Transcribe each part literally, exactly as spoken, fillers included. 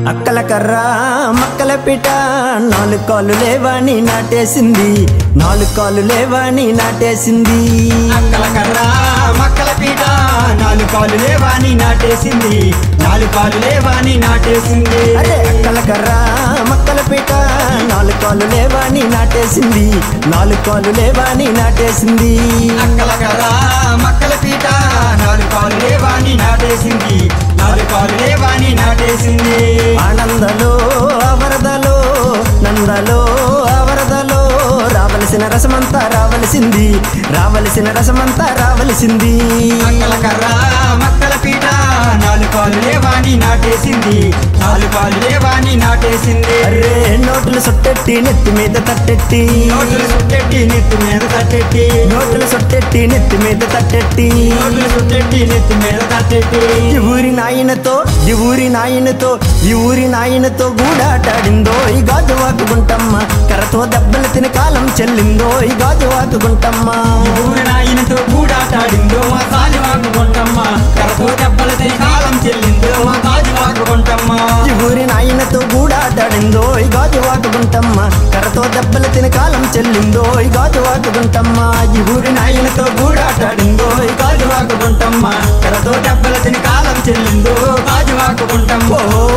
అక్కల కర్ర మక్కల పిట నాలుగు కాళ్ళు లేవని నాటేసింది నాలుగు కాళ్ళు లేవని నాటేసింది అక్కల కర్ర మక్కల పిట నాలుగు కాళ్ళు లేవని నాటేసింది నాలుగు కాళ్ళు లేవని నాటేసింది అరే అక్కల కర్ర మక్కల పిట నాలుగు కాళ్ళు లేవని నాటేసింది నాలుగు కాళ్ళు లేవని నాటేసింది అక్కల కర్ర మక్కల పిట నాలుగు కాళ్ళు లేవని నాటేసింది నాలుగు కాళ్ళు లేవని నాటేసింది ఆనందలో అవరదలో నందలో అవరదలో రావలసిన రసమంతా రావలసింది రావలసిన రసమంతా రావలసింది అక్కల కర్ర మక్కల పీట నాలుగు కాళ్ళు లేవాని నాటేసింది నాలుగు కాళ్ళు లేవాని నాటేసింది అరే నోటులు సొట్టెట్టి నెత్తి మీద తట్టెట్టి నోటులు సుట్టెట్టి నెత్తి మీద తట్టెట్టి నోటులు సొట్టెట్టి నెత్తి మీద తట్టెట్టి నోటులు సుట్టెట్టి నెత్తి మీద తట్టెట్టి ఈ ఊరి నాయనతో ఈ ఊరి నాయనతో ఈ ఊరి నాయనతో గూడాటాడిందో ఈ గాజు వాకుగుంటమ్మ కర్రతో దెబ్బలు తిని కాలం చెల్లిందో ఈ గాజు వాకుగుంటమ్మ ఊరి నాయనతో కూడాటాడిందో మా కాలి వాకుకుంటమ్మ కరతో దెబ్బలు తిని కాలం చెల్లిందో మా కాజు వాకుకుంటమ్మ ఈ ఊరి నాయనతో గూడాటాడిందో ఈ గాజు వాకుగుంటమ్మ కర్రతో దెబ్బలు తిని కాలం చెల్లిందో ఈ గాజు వాకుగుంటమ్మ ఈ ఊరి నాయనతో గూడాటాడిందో ఈ గాజు వాకుకుంటమ్మ కరతో దెబ్బలు తిని కాలం చెల్లిందో కాజు వాకుకుంటమ్మ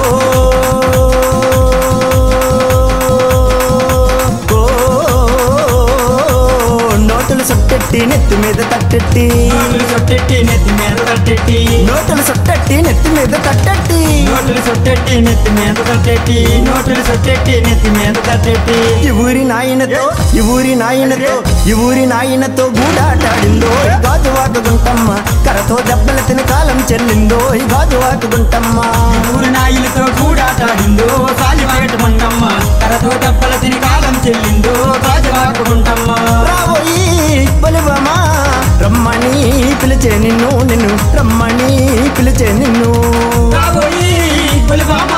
నోటులు సొట్టెట్టి నెత్తి మీద తట్టెట్టి నోటులు సొట్టెట్టి నెత్తి మీద తట్టెట్టి నోటులు సొట్టెట్టి నెత్తి మీద తట్టెట్టి నోటులు సొట్టెట్టి నెత్తి మీద తట్టెట్టి నోటులు సొట్టెట్టి నెత్తి మీద తట్టెట్టి ఈ ఊరి నాయనతో ఈ ఊరి నాయనతో ఈ ఊరి నాయనతో గూడాటాడిందో ఈ గాజు వాకుగుంటమ్మ కరతో దెబ్బలు తిని కాలం చెల్లిందో ఈ గాజు వాకుగుంటమ్మ ఊరి నాయులతో కూడాటాడిందో కాలి వాకటమంటమ్మ కరతో దెబ్బల తిని కాలం చెల్లిందో కాజు వాకుకుంటమ్మ రాబోయి బలివమా రమ్మని పిలిచే నిన్ను నిన్ను రమ్మని పిలిచే నిన్ను రాబోయి పులిబామా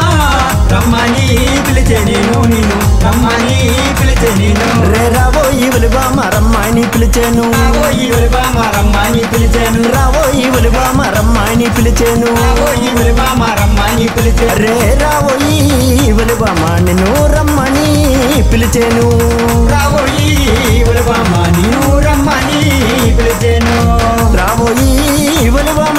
రమ్మని పిలిచే నేను నిన్ను రమ్మని పిలిచే నేను రే రాబోయి బలిబామ రమ్మని పిలిచేను రాబోయి పులిబామా రమ్మని పిలిచాను రాబోయి బలిబామ రమ్మని పిలిచేను రాబోయి పులిబామా రమ్మని పిలిచే రే రాబోయి బలిబామ నిన్ను రమ్మని పిలిచేను రాబోయి పులిబామా నేను రమ్మని పిలిచాను రాబోయి బలిబామ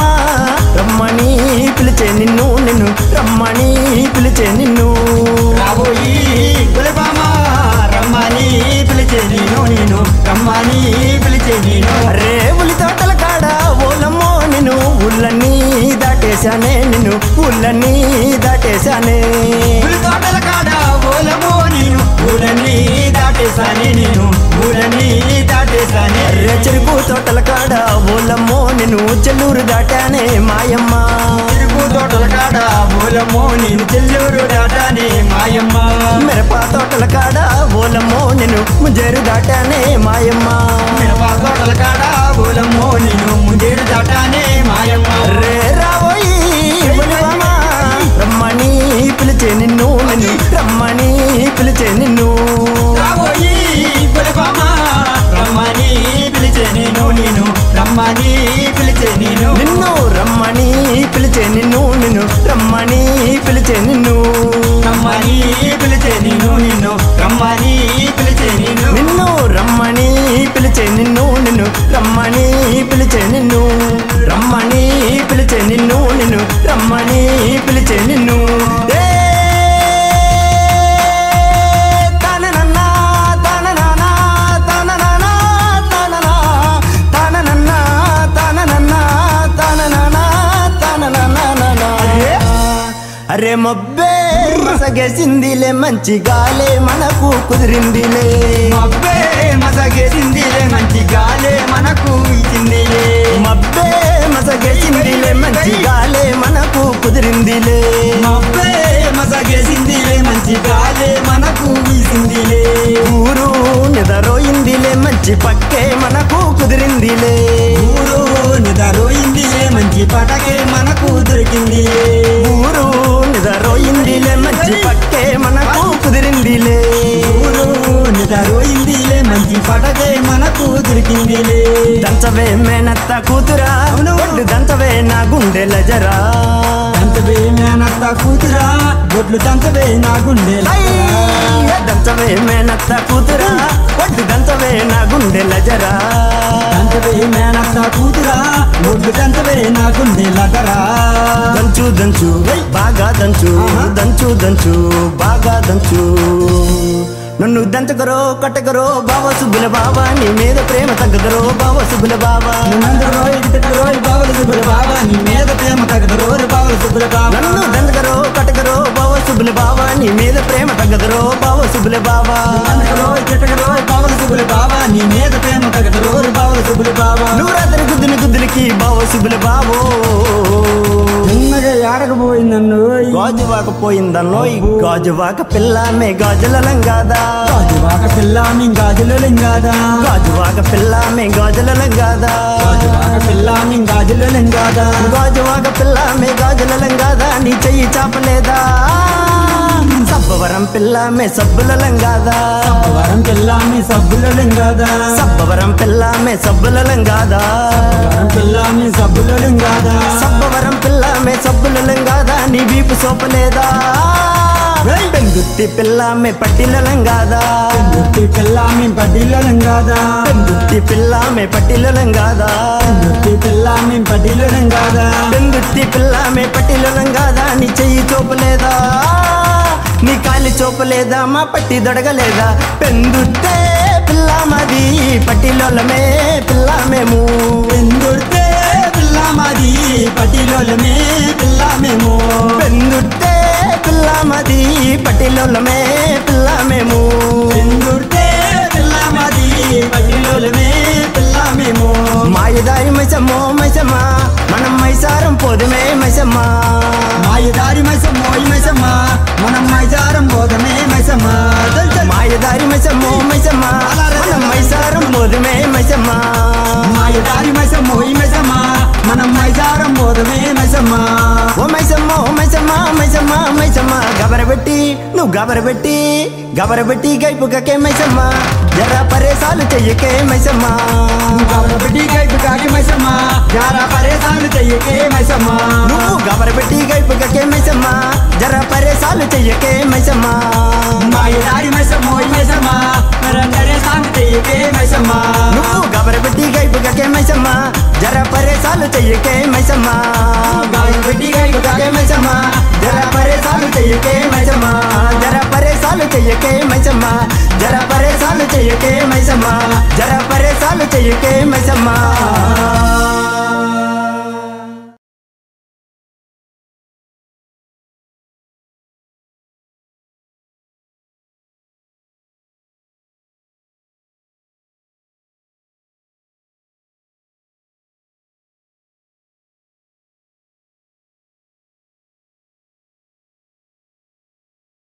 రమ్మని పిలిచే నిన్ను నిన్ను రమ్మని పిలిచే నిన్ను రాబోయి పులిబామా రమ్మని పిలిచే నేను నేను రమ్మని పిలిచే నేను రే ఉలి తోటల కాడ ఓలమ్మో నిన్ను ఊళ్ళన్నీ దాటేశానే నిన్ను ఊళ్ళన్నీ దాటేశానే పులి తోటల కాడ ఓలమో నేను ఊరని దాటేసాని నేను ఊరని దాటేసాని రే చెరుకు తోటల కాడ ఓలమ్మో నిన్ను చెల్లూరు దాటానే మాయమ్మ తిరుగు తోటల కాడ ఓలమో నేను చెల్లూరు దాటానే మాయమ్మ మిరప తోటల కాడ ఓలమ్మో నిన్ను ముంజేరు దాటానే మాయమ్మ మిరప తోటల కాడ ఓలమో నేను ముందేరు దాటానే మాయమ్మ రే రాబోయి బలివామా రమ్మని పిలిచే నిన్ను నిన్ను రమ్మని పిలిచే నిన్ను రాబోయి పులిబామా రమ్మని పిలిచే నేను నేను రమ్మని పిలిచే నేను నిన్ను రమ్మని పిలిచే నిన్ను నిన్ను రమ్మని పిలిచే నిన్ను రమ్మని పిలిచే నేను నిన్ను రమ్మని పిలిచే నేను నిన్ను రమ్మని పిలిచే నిన్ను నిన్ను రమ్మని పిలిచే నిన్ను రమ్మని పిలిచే నిన్ను నిన్ను రమ్మని పిలిచే నిన్ను ఏ తాననన్నా తాననానా తాననానా తాననా తాననన్నా తాననన్నా తాననానా తాననానా అరే మొబ్బే మసగేసిందిలే మంచి గాలే మనకు కుదిరిందిలే మబ్బే మసగేసిందిలే మంచి గాలే మనకు ఇచ్చిందిలే మబ్బే మసగేసిందిలే మంచి గాలే మనకు కుదిరిందిలే మబ్బే మసగేసిందిలే మంచి గాలే మనకు వీసిందిలే ఊరు నిదరోయిందిలే మంచి పక్కే మనకు కుదిరిందిలే ఊరు నిదరోయిందిలే మంచి పటకే మనకు దొరికిందిలే ఊరు నిదరోయిందిలే మంచి పక్కే మనకు కుదిరిందిలే ఊరు నిదరోయిందిలే మంచి పటకే మనకు దొరికిందిలే దంచవే మేనత్త కూతురా ఒడ్డు దంచవే నా గుండెల జరా దంచవే మేనత్త కూతురా బొడ్లు దంచవే నా గుండెల దంచవే మేనత్త కూతురా వడ్డు దంచవే నా గుండెల జరా దంచవే మేనత్త కూతురా బొడ్లు దంచవే నా గుండెల జరా దంచు దంచు బాగా దంచు దంచు దంచు బాగా దంచు నన్ను దంచగరో కట్టగరో బావ సుబ్బుల బావ నీ మీద ప్రేమ తగ్గదరో బావ సుబ్బుల బావ నన్ను బావల సుబ్బుల బావ నీ మీద ప్రేమ తగ్గదరో బావల సుబ్బుల బావ నన్ను దంచగరో కట్టగరో బావ సుబ్బుల బావ నీ మీద ప్రేమ తగ్గదరో బావ సుబ్బుల బావ దంచగరో కట్టగరో బావల సుబ్బుల బావ నీ మీద ప్రేమ తగ్గదరో బావల సుబ్బుల బావ నువ్వు రాత్రి గుద్దుని గుద్దులకి బావ సుబ్బుల బావో చిన్నగా ఆడకపోయిందన్ను గాజువాక పోయిందన్నోయ్ గాజువాక పిల్లమే గాజుల లంగాదా గాజువాక పిల్లామి గాజుల లింగాదా గాజువాక పిల్లమే గాజుల లంగాదా గాజువాక పిల్లామి గాజుల లింగాదా గాజువాక పిల్లమే గాజుల లంగాదా నీ చెయ్యి చాపలేదా సబ్బవరం పిల్లమే సబ్బుల లంగాదా వరం పిల్లామి సబ్బుల లింగాదా సబ్బవరం పిల్లమే సబ్బుల లంగాదా వరం పిల్లామి సబ్బుల లింగాదా సబ్బవరం పిల్లమే సబ్బుల లంగాదా నీ వీపు సోపలేదా పెందుత్తి పిల్లమే పట్టిల లంగాదా పెందుర్తి పిల్లామి పట్టిల లింగాదా పెందుత్తి పిల్లమే పట్టిల లంగాదా పెందుర్తి పిల్లామి పట్టిల లింగాదా పెందుత్తి పిల్లమే పట్టిల లంగాదా నీ చెయ్యి చూపలేదా నీ కాలి చూపలేదా మా పట్టి దొడగలేదా పెందుత్తే పిల్లమది పట్టిలోలమే పిల్లమేము పెందుర్తే పిల్లామది పట్టిలోలమే పిల్లామేమో పెందుట్టే పిల్లమది పట్టిలోలమే పిల్లమేము పెందుర్తే పిల్లామది పట్టిలోలమే పిల్లామేమో మాయదారి మైసమ్మో మైసమ్మా మనం మైసారం పోదుమే మైసమ్మా మాయదారి మైసమ్మో మైసమ్మ మనం మైసారం పోదమే మైసమ్మ మాయదారి మైసమ్మో మైసమ్మా మనం మైసారం పోదుమే మైసమ్మా మాయదారి మైసమ్మో మైసమ్మ మనం మైసారం పోదమే మైసమ్మ ఓ మైసమ్మో మైసమ్మా మైసమ్మా మైసమ్మా గబరబెట్టి నువ్వు గబరబెట్టి గబరబెట్టి గైపుకకే మైసమ్మా జరా పరేసాలు చెయ్యకే మైసమ్మా గబరబెట్టి గైపు కాకి మైసమ్మ యారా పరేసాలు చెయ్యకే మైసమ్మ నువ్వు గబరబెట్టి గైపుకకే మైసమ్మా జరా పరేసాలు చెయ్యకే మైసమ్మా మాయదారి మైసమ్మో మైసమ్మ మరందరే సాంగ్ చెయ్యకే మైసమ్మ నువ్వు గబరబెట్టి గైపుకకే మైసమ్మా జరా పరేసాలు చెయ్యకే మైసమ్మా గబరబెట్టి గైపు కాకి మైసమ్మా జరా పరేసాలు చెయ్యకే మైసమ్మా జరా పరేసాలు చెయ్యకే మైసమ్మా జరా పరేసాలు చెయ్యకే మైసమ్మా జరా పరేసాలు చెయ్యకే మైసమ్మా